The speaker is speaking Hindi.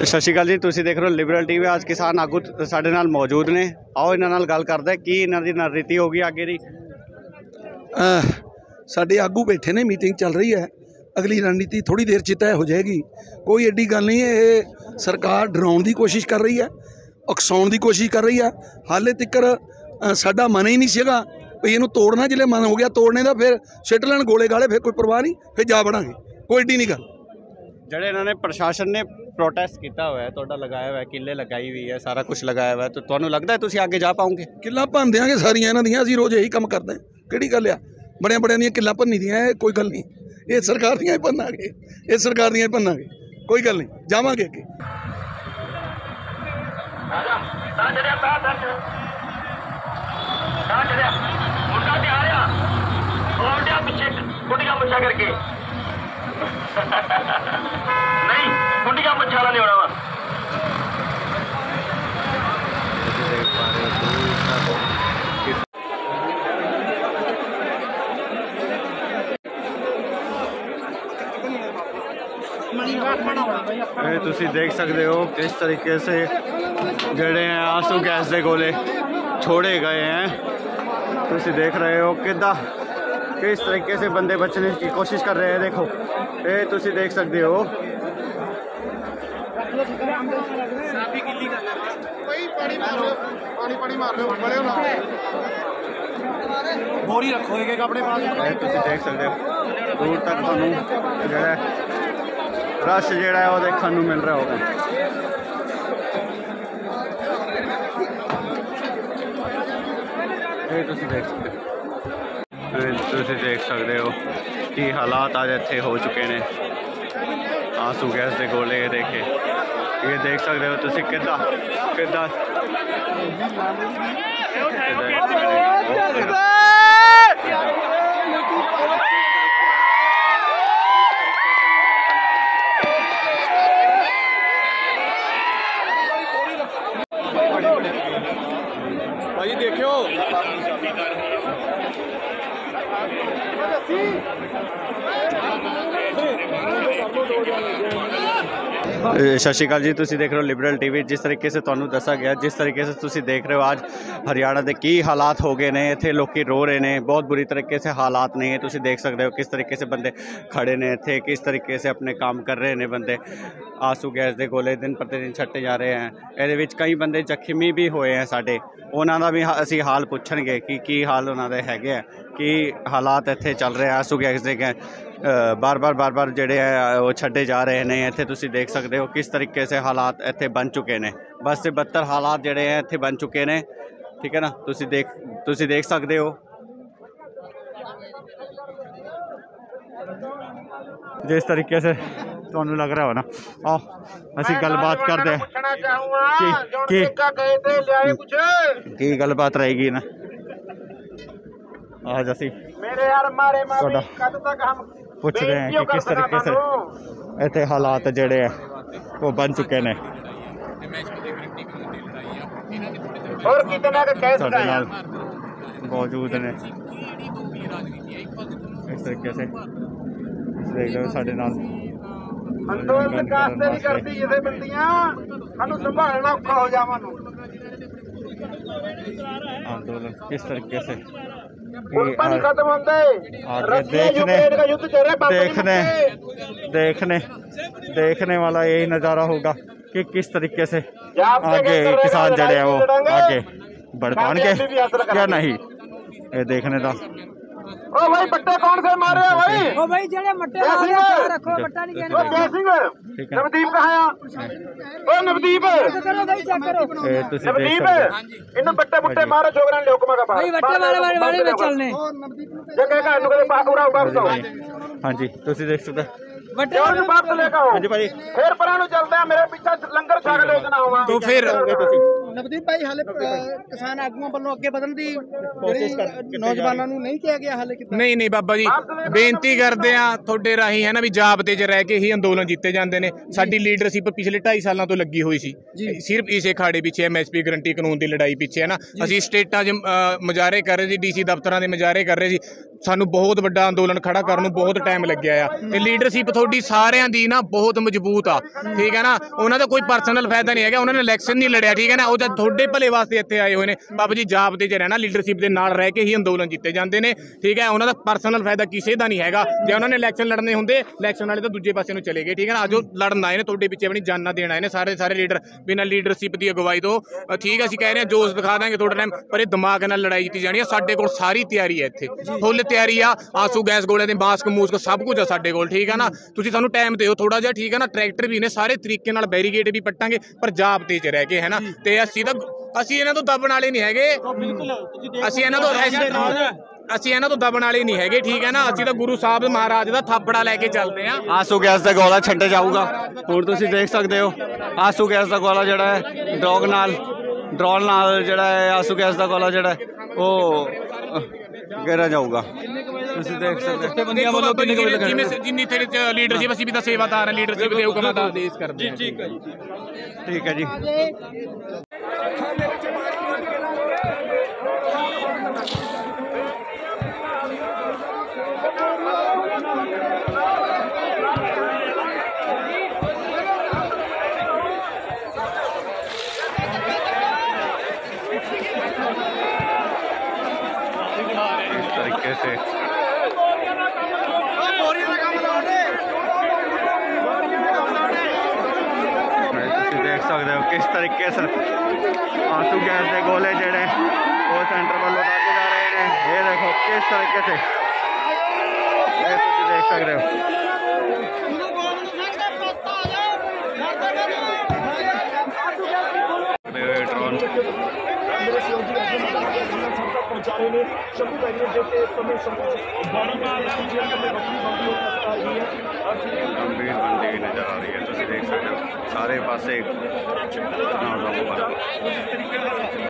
ਸਤਿ ਸ਼੍ਰੀ ਅਕਾਲ ਜੀ, ਤੁਸੀਂ ਦੇਖ ਰਹੇ ਹੋ ਲਿਬਰਲ ਟੀਵੀ। ਅੱਜ ਕਿਸਾਨ ਆਗੂ ਸਾਡੇ ਨਾਲ ਮੌਜੂਦ ਨੇ, ਆਓ ਇਹਨਾਂ ਨਾਲ ਗੱਲ ਕਰਦੇ ਕੀ ਇਹਨਾਂ ਦੀ ਰਣਨੀਤੀ ਹੋਗੀ ਅੱਗੇ ਦੀ। ਸਾਡੇ ਆਗੂ बैठे ने, मीटिंग चल रही है, अगली रणनीति थोड़ी देर च तय हो जाएगी। कोई एडी गल नहीं है, ये सरकार डराउण की कोशिश कर रही है, उकसाउण की कोशिश कर रही है। हाले तक साडा मन ही नहीं सीगा भी इहनूं तोड़ना, जिले मन हो गया तोड़ने का फिर सिट लैण गोले गाले, फिर कोई परवाह नहीं, फिर जा बढ़ांगे, कोई एडी नहीं गल। ਜਿਹੜੇ ਇਹਨਾਂ ਨੇ ਪ੍ਰਸ਼ਾਸਨ ਨੇ ਪ੍ਰੋਟੈਸਟ ਕੀਤਾ ਹੋਇਆ ਹੈ, ਤੁਹਾਡਾ ਲਗਾਇਆ ਹੋਇਆ, ਕਿੱਲੇ ਲਗਾਈ ਹੋਈ ਹੈ, ਸਾਰਾ ਕੁਝ ਲਗਾਇਆ ਹੋਇਆ, ਤਾਂ ਤੁਹਾਨੂੰ ਲੱਗਦਾ ਹੈ ਤੁਸੀਂ ਅੱਗੇ ਜਾ ਪਾਓਗੇ? किल्ला भन देंगे सारिया इन्हां दियां, असीं रोज़ यही काम करते हैं। किहड़ी गल आ, बड़िया बड़िया दियां किल्ला भन्नी दियां, कोई गल नहीं, ये सरकार दियां ही भन्नांगे, ये सरकार दियां ही भन्नांगे, कोई गल नहीं, जावांगे अगे। नहीं कुंडिया मच्छाला नहीं होना वा। ਤੁਸੀਂ ਦੇਖ ਸਕਦੇ हो किस तरीके से ਜਿਹੜੇ आंसू गैस ਦੇ गोले छोड़े गए हैं। ਤੁਸੀਂ देख रहे हो किदा किस तरीके से बंदे बचने की कोशिश कर रहे हैं। देखो ये तुसी देख सकते हो। बोरी रखो एक अपने पास। तुसी देख सकते हो दूर तक तुहानू जिहड़ा रश जिहड़ा है वो देखने नूं मिल रहा होगा। ये तुसी देख सकते हो, तुसी देख सकते हो कि हालात आज इत्थे हो चुके हैं। आंसू गैस के गोले देखे, ये देख सकते हो तुसी किदा किदा भाई देखियो सत श्री अकाल जी, तुसी देख रहे हो लिबरल टीवी। जिस तरीके से तुहानू दसा गया, जिस तरीके से तुसी देख रहे हो आज हरियाणा के की हालात हो गए ने, इत्थे लोकी रो रहे हैं, बहुत बुरी तरीके से हालात नहीं है। तुसी देख सकते हो किस तरीके से बंदे खड़े ने इत्थे, किस तरीके से अपने काम कर रहे हैं बंदे। आंसू गैस के गोले दिन प्रतिदिन छट्टे जा रहे हैं। ये कई बंदे जख्मी भी होए हैं साडे, उन्हों का भी असी हाल पूछणगे कि की हाल उन्होंने है, कि हालात इत्थे चल रहे हैं। आंसू गैस के बार बार जेडे है वो छड्डे जा रहे हैं। इत्थे तुसी देख सकते हो किस तरीके से हालात इत्थे बन चुके हैं। बस से बदतर हालात जेडे हैं इत्थे बन चुके हैं, ठीक है ना। तुसी देख सकते हो जिस तरीके से तुहानू लग रहा हो ना। आओ असी गलबात करते हैं की गलबात रहेगी ना आज। असी पूछ रहे हैं कि किस तरीके से इतने हालात जड़े है वो बन चुके हैं। मौजूद ने इस तरीके से देख लो साढ़े नाल आंदोलन किस तरीके से देखने वाला यही नज़ारा होगा कि किस तरीके से आगे किसान जड़े हैं वो आगे बढ़ पाएंगे या नहीं, ये देखने का। ओ भाई बट्टे कौन से मारे हैं भाई? ओ भाई जेड़े मट्टे मारे रखो, बट्टा नहीं कहना। जय सिंह नवदीप कहाँ है? ओ नवदीप करो भाई, चेक करो नवदीप इन बट्टे बुट्टे मारे छोकरा ने हुक्म का पास भाई बट्टे वाले में चलने जगह का नु कदे पूरा वापस आओ। हां जी तुसी देख सकते बट्टे वापस लेके आओ। हां जी भाई फिर परा नु चलते हैं, मेरे पीछे लंगर छक लेके ना आवा। तो फिर नवदीप भाई हाले किसान आगुआं वालों अगे ਵਧਣ ਦੀ ਨੌਜਵਾਨਾਂ ਨੂੰ नहीं किया गया हाले कितना? नहीं बाबा जी बेनती करते हैं थोड़े राही है ना भी जाबते च रह के ही अंदोलन जीते जाते हैं। साडी लीडरशिप पिछले 2.5 सालों तो लगी हुई सी, सिर्फ इसे खाड़े पिछे MSP गारंटी कानून की लड़ाई पिछे है ना। असीं स्टेटां 'च मुजाहरे कर रहे सी, DC दफ्तरां दे मुजाहरे कर रहे सी, ਸਾਨੂੰ ਬਹੁਤ ਵੱਡਾ ਅੰਦੋਲਨ ਖੜਾ ਕਰਨ ਨੂੰ ਬਹੁਤ ਟਾਈਮ ਲੱਗਿਆ ਆ ਤੇ ਲੀਡਰਸ਼ਿਪ ਤੁਹਾਡੀ ਸਾਰਿਆਂ ਦੀ ਨਾ ਬਹੁਤ ਮਜ਼ਬੂਤ ਆ, ਠੀਕ ਹੈ ਨਾ। ਉਹਨਾਂ ਦਾ ਕੋਈ ਪਰਸਨਲ ਫਾਇਦਾ ਨਹੀਂ ਹੈਗਾ, ਉਹਨਾਂ ਨੇ ਇਲੈਕਸ਼ਨ ਨਹੀਂ ਲੜਿਆ, ਠੀਕ ਹੈ ਨਾ। ਉਹ ਜਦ ਤੁਹਾਡੇ ਭਲੇ ਵਾਸਤੇ ਇੱਥੇ ਆਏ ਹੋਏ ਨੇ ਬਾਬਾ ਜੀ, ਜਾਬਤੇ 'ਚ ਰਹਿਣਾ, ਲੀਡਰਸ਼ਿਪ ਦੇ ਨਾਲ ਰਹਿ ਕੇ ਹੀ ਅੰਦੋਲਨ ਜਿੱਤੇ ਜਾਂਦੇ ਨੇ, ਠੀਕ ਹੈ। ਉਹਨਾਂ ਦਾ ਪਰਸਨਲ ਫਾਇਦਾ ਕਿਸੇ ਦਾ ਨਹੀਂ ਹੈਗਾ। ਜੇ ਉਹਨਾਂ ਨੇ ਇਲੈਕਸ਼ਨ ਲੜਨੇ ਹੁੰਦੇ, ਇਲੈਕਸ਼ਨ ਵਾਲੇ ਤਾਂ ਦੂਜੇ ਪਾਸੇ ਨੂੰ ਚਲੇ ਗਏ, ਠੀਕ ਹੈ ਨਾ। ਅੱਜ ਉਹ ਲੜਨ ਆਏ ਨੇ, ਤੁਹਾਡੇ ਪਿੱਛੇ ਆਪਣੀ ਜਾਨਾਂ ਦੇਣ ਆਏ ਨੇ ਸਾਰੇ ਲੀਡਰ, ਬਿਨਾਂ ਲੀਡਰਸ਼ਿਪ ਦੀ ਅਗਵਾਈ ਤੋਂ, ਠੀਕ ਹੈ। ਅਸੀਂ ਕਹਿ ਰਹੇ ਹਾਂ ਜੋਸ਼ ਦਿਖਾ ਦਾਂਗੇ ਥੋੜਾ ਟਾਈਮ, ਪਰ ਇਹ ਦਿਮਾਗ ਨਾਲ ਲੜਾਈ ਜਿੱਤੀ ਜਾਣੀ ਹੈ। ਸਾਡੇ ਕੋਲ ਸਾਰੀ ਤਿਆਰੀ ਹੈ, ਇੱਥੇ ਫੁੱਲ ਤਿਆਰੀ ਆ। ਆਂਸੂ ਗੈਸ ਗੋਲੇ ਦੇ ਮਾਸਕ ਮੂਸਕ ਸਭ ਕੁਝ ਆ ਸਾਡੇ ਕੋਲ, ਠੀਕ ਹੈ ਨਾ। ਤੁਸੀਂ ਸਾਨੂੰ ਟਾਈਮ ਦਿਓ ਥੋੜਾ ਜਿਹਾ, ਠੀਕ ਹੈ ਨਾ। ਟਰੈਕਟਰ ਵੀ ਨੇ ਸਾਰੇ ਤਰੀਕੇ ਨਾਲ, ਬੈਰੀਗੇਡ ਵੀ ਪੱਟਾਂਗੇ, ਪਰ ਜਾਬਤੇ 'ਚ ਰਹਿ ਕੇ, ਹੈ ਨਾ। ਤੇ ਅਸੀਂ ਇਹਨਾਂ ਤੋਂ ਦਬਣ ਵਾਲੇ ਨਹੀਂ ਹੈਗੇ, ਅਸੀਂ ਇਹਨਾਂ ਤੋਂ ਦਬਣ ਵਾਲੇ ਨਹੀਂ ਹੈਗੇ, ਠੀਕ ਹੈ ਨਾ। ਅਸੀਂ ਤਾਂ ਗੁਰੂ ਸਾਹਿਬ ਮਹਾਰਾਜ ਦਾ ਥਾਪੜਾ ਲੈ ਕੇ ਚੱਲਦੇ ਹਾਂ। ਆਂਸੂ ਗੈਸ ਦਾ ਗੋਲਾ ਛੱਡੇ ਜਾਊਗਾ। ਹੁਣ ਤੁਸੀਂ ਦੇਖ ਸਕਦੇ ਹੋ ਆਂਸੂ ਗੈਸ ਦਾ ਗੋਲਾ ਜਿਹੜਾ ਹੈ ਡਰੋਨ ਨਾਲ ਜਿਹੜਾ ਹੈ ਆਂਸੂ ਗੈਸ ਦਾ ਗੋਲਾ ਜਿਹੜਾ ਉਹ ਗੇਰਾ ਜਾਊਗਾ। ਤੁਸੀਂ ਦੇਖ ਸਕਦੇ ਹੋ ਜਿੰਨੀ ਤੇਰੇ ਲੀਡਰਸ਼ਿਪ, ਅਸੀਂ ਵੀ ਤਾਂ ਸੇਵਾਦਾਰ ਹਾਂ, ਲੀਡਰਸ਼ਿਪ ਦੇ ਹੁਕਮਾਂ ਦਾ ਆਦੇਸ਼ ਕਰਦੇ ਹਾਂ। ਠੀਕ ਹੈ ਜੀ। इस तरीके से देख सकते हो किस तरीके से आंसू गैस के गोले जड़े वो सेंटर वालों दागे जा रहे हैं। ये देखो किस तरीके से देख सकते हो। गंभीर बनती हुई नजर आ रही है, तुम देख सकते हो सारे पासे